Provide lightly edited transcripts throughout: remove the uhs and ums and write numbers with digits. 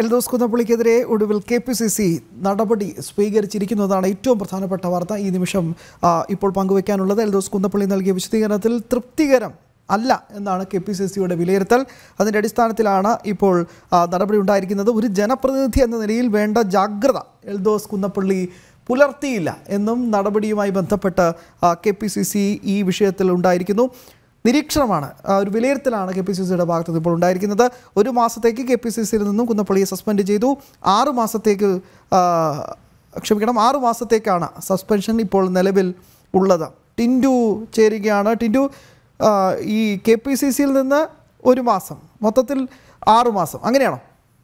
എൽദോസ് കുന്നപ്പള്ളിക്കെതിരെ ഒടുവിൽ KPCC നടപടി സ്വീകരിച്ചിരിക്കുന്നതാണ് ഏറ്റവും പ്രധാനപ്പെട്ട വാർത്ത ഈ നിമിഷം ഇപ്പോൾ പങ്കുവയ്ക്കാനുള്ളത്. എൽദോസ് കുന്നപ്പള്ളി നൽകിയ വിശദീകരണത്തിൽ തൃപ്തികരം അല്ല എന്നാണ് KPCCയുടെ വിലയിരുത്തൽ. അതിൻ്റെ അടിസ്ഥാനത്തിലാണ് ഇപ്പോൾ നടപടി ഉണ്ടായിരിക്കുന്നത്. ഒരു ജനപ്രതിനിധി എന്ന നിലയിൽ വേണ്ട ജാഗ്രത എൽദോസ് കുന്നപ്പള്ളി പുലർത്തിയില്ല എന്നും നടപടിയുമായി ബന്ധപ്പെട്ട് KPCC ഈ വിഷയത്തിൽ ഉണ്ടായിരിക്കുന്നു. നിരീക്ഷണമാണ്, ഒരു വിലയിരുത്തലാണ് KPCCയുടെ ഭാഗത്ത് ഇപ്പോൾ ഉണ്ടായിരിക്കുന്നത്. ഒരു മാസത്തേക്ക് KPCCയിൽ നിന്നും കുന്നപ്പള്ളിയെ സസ്പെൻഡ് ചെയ്തു. 6 മാസത്തേക്കാണ് സസ്പെൻഷൻ ഇപ്പോൾ നിലവിൽ ഉള്ളത്. ടിൻഡു ചേരുകയാണ്. ടിൻഡു, ഈ KPCCയിൽ നിന്ന് 1 മാസം, മൊത്തത്തിൽ 6 മാസം, അങ്ങനെയാണോ?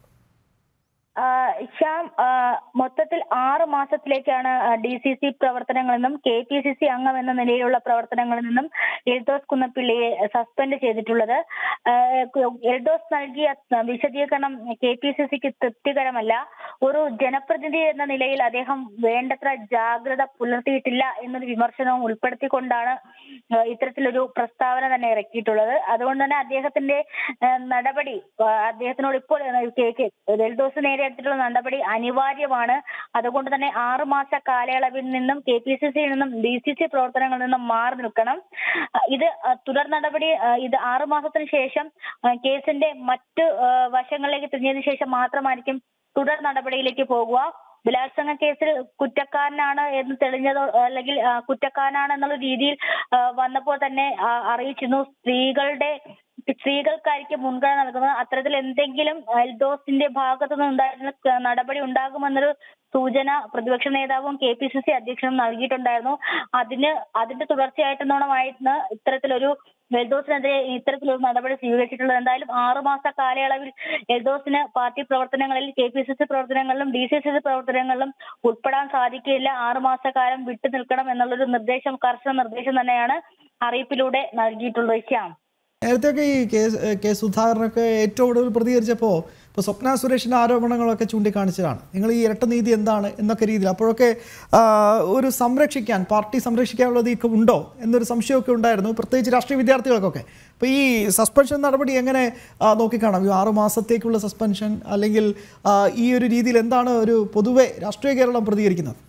ശ്യാം, മൊത്തത്തിൽ 6 മാസത്തിലേക്കാണ് DCC പ്രവർത്തനങ്ങളിൽ നിന്നും KPCC അംഗം എന്ന നിലയിലുള്ള പ്രവർത്തനങ്ങളിൽ നിന്നും എൽദോസ് കുന്നപ്പള്ളിയെ സസ്പെൻഡ് ചെയ്തിട്ടുള്ളത്. എൽദോസ് നൽകിയ വിശദീകരണം KPCCക്ക് തൃപ്തികരമല്ല. ഒരു ജനപ്രതിനിധി എന്ന നിലയിൽ അദ്ദേഹം വേണ്ടത്ര ജാഗ്രത പുലർത്തിയിട്ടില്ല എന്നൊരു വിമർശനവും ഉൾപ്പെടുത്തിക്കൊണ്ടാണ് ഇത്തരത്തിലൊരു പ്രസ്താവന തന്നെ ഇറക്കിയിട്ടുള്ളത്. അതുകൊണ്ട് തന്നെ അദ്ദേഹത്തിന്റെ നടപടി, അദ്ദേഹത്തിനോട് ഇപ്പോൾ എൽദോസ് നേരെ എടുത്തിട്ടുള്ള നടപടി അനിവാര്യമാണ്. അതുകൊണ്ട് തന്നെ 6 മാസ കാലയളവിൽ നിന്നും KPCCയിൽ നിന്നും DCC പ്രവർത്തനങ്ങളിൽ നിന്നും മാറി നിൽക്കണം. ഇത് തുടർ നടപടി, ഇത് 6 മാസത്തിന് ശേഷം കേസിന്റെ മറ്റ് വശങ്ങളിലേക്ക് തിരിഞ്ഞതിനു ശേഷം മാത്രമായിരിക്കും തുടർ നടപടിയിലേക്ക് പോകുക. ബലാത്സംഗ കേസിൽ കുറ്റക്കാരനാണ് എന്ന് തെളിഞ്ഞതോ അല്ലെങ്കിൽ കുറ്റക്കാരനാണ് എന്നുള്ള രീതിയിൽ വന്നപ്പോൾ തന്നെ അറിയിച്ചിരുന്നു സ്ത്രീകൾക്കായിരിക്കും മുൻഗണന നൽകുന്നത്. അത്തരത്തിൽ എന്തെങ്കിലും എൽദോസിന്റെ ഭാഗത്തു നിന്നുണ്ടായിരുന്ന നടപടി ഉണ്ടാകുമെന്നൊരു സൂചന പ്രതിപക്ഷ നേതാവും KPCC അധ്യക്ഷനും നൽകിയിട്ടുണ്ടായിരുന്നു. അതിന്റെ തുടർച്ചയായിട്ടെന്നോണമായിരുന്നു ഇത്തരത്തിലൊരു എൽദോസിനെതിരെ ഇത്തരത്തിലൊരു നടപടി സ്വീകരിച്ചിട്ടുള്ളത്. എന്തായാലും 6 മാസ കാലയളവിൽ എൽദോസിന് പാർട്ടി പ്രവർത്തനങ്ങളിൽ, KPCC പ്രവർത്തനങ്ങളിലും DCC പ്രവർത്തനങ്ങളിലും ഉൾപ്പെടാൻ സാധിക്കില്ല. 6 മാസക്കാലം വിട്ടു നിൽക്കണം എന്നുള്ളൊരു കർശന നിർദ്ദേശം തന്നെയാണ് അറിയിപ്പിലൂടെ നൽകിയിട്ടുള്ളത്. ശ്യാം, നേരത്തെയൊക്കെ ഈ കെ സുധാകരനൊക്കെ ഏറ്റവും കൂടുതൽ പ്രതികരിച്ചപ്പോൾ ഇപ്പോൾ സ്വപ്ന സുരേഷിൻ്റെ ആരോപണങ്ങളൊക്കെ ചൂണ്ടിക്കാണിച്ചതാണ്. നിങ്ങൾ ഈ ഇരട്ട നീതി എന്താണ് എന്നൊക്കെ രീതിയിൽ അപ്പോഴൊക്കെ ഒരു പാർട്ടി സംരക്ഷിക്കാനുള്ള നീക്കം ഉണ്ടോ എന്നൊരു സംശയമൊക്കെ ഉണ്ടായിരുന്നു, പ്രത്യേകിച്ച് രാഷ്ട്രീയ വിദ്യാർത്ഥികൾക്കൊക്കെ. അപ്പോൾ ഈ സസ്പെൻഷൻ നടപടി എങ്ങനെ നോക്കിക്കാണാം? ഈ 6 മാസത്തേക്കുള്ള സസ്പെൻഷൻ അല്ലെങ്കിൽ ഈ ഒരു രീതിയിൽ എന്താണ് ഒരു പൊതുവെ രാഷ്ട്രീയ കേരളം പ്രതികരിക്കുന്നത്?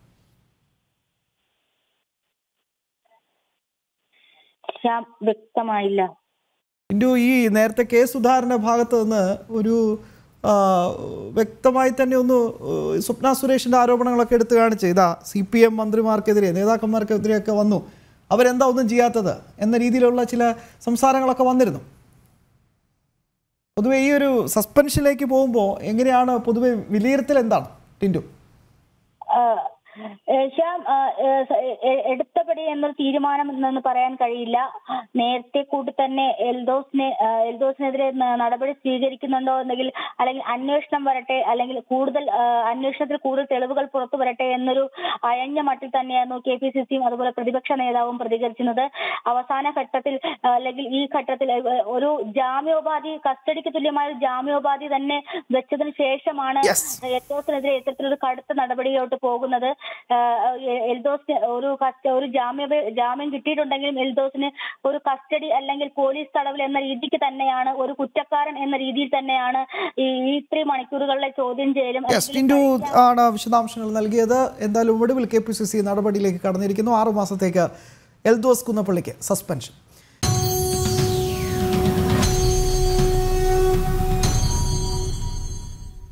വ്യക്തമായില്ല. ഈ നേരത്തെ കെ സുധാകരൻ്റെ ഭാഗത്ത് നിന്ന് ഒരു വ്യക്തമായി തന്നെ ഒന്ന് സ്വപ്ന സുരേഷിൻ്റെ ആരോപണങ്ങളൊക്കെ എടുത്തു കാണിച്ച് ഇതാ CPM മന്ത്രിമാർക്കെതിരെ, നേതാക്കന്മാർക്കെതിരെയൊക്കെ വന്നു, അവരെന്താ ഒന്നും ചെയ്യാത്തത് എന്ന രീതിയിലുള്ള ചില സംസാരങ്ങളൊക്കെ വന്നിരുന്നു. പൊതുവെ ഈ ഒരു സസ്പെൻഷനിലേക്ക് പോകുമ്പോൾ എങ്ങനെയാണ് പൊതുവെ വിലയിരുത്തൽ, എന്താണ് ടിൻഡു? ശ്യാം, എടുത്തപടി എന്നൊരു തീരുമാനം എന്ന് പറയാൻ കഴിയില്ല. നേരത്തെ കൂട്ടി തന്നെ എൽദോസിനെതിരെ നടപടി സ്വീകരിക്കുന്നുണ്ടോ എന്നെങ്കിൽ, അല്ലെങ്കിൽ അന്വേഷണം വരട്ടെ, അല്ലെങ്കിൽ അന്വേഷണത്തിൽ കൂടുതൽ തെളിവുകൾ പുറത്തു വരട്ടെ എന്നൊരു അയഞ്ഞ മട്ടിൽ തന്നെയായിരുന്നു KPCCയും അതുപോലെ പ്രതിപക്ഷ നേതാവും പ്രതികരിച്ചിരുന്നത്. അവസാന ഘട്ടത്തിൽ അല്ലെങ്കിൽ ഈ ഘട്ടത്തിൽ ഒരു ജാമ്യോപാധി, കസ്റ്റഡിക്ക് തുല്യമായ ഒരു ജാമ്യോപാധി തന്നെ വെച്ചതിന് ശേഷമാണ് എൽദോസിനെതിരെ ഇത്തരത്തിലൊരു കടുത്ത നടപടിയോട്ട് പോകുന്നത്. എൽദോസിന് ഒരു ജാമ്യം കിട്ടിയിട്ടുണ്ടെങ്കിലും എൽദോസിന് ഒരു കസ്റ്റഡി അല്ലെങ്കിൽ പോലീസ് തടവിൽ എന്ന രീതിക്ക് തന്നെയാണ്, ഒരു കുറ്റക്കാരൻ എന്ന രീതിയിൽ തന്നെയാണ് ഈ 3 മണിക്കൂറുകളിലെ ചോദ്യം ചെയ്യലും ആണ് വിശദാംശങ്ങൾ നൽകിയത്. എന്തായാലും ഒടുവിൽ KPCC നടപടിയിലേക്ക് കടന്നിരിക്കുന്നു. 6 മാസത്തേക്ക് എൽദോസ് കുന്നപ്പള്ളിക്ക് സസ്പെൻഷൻ.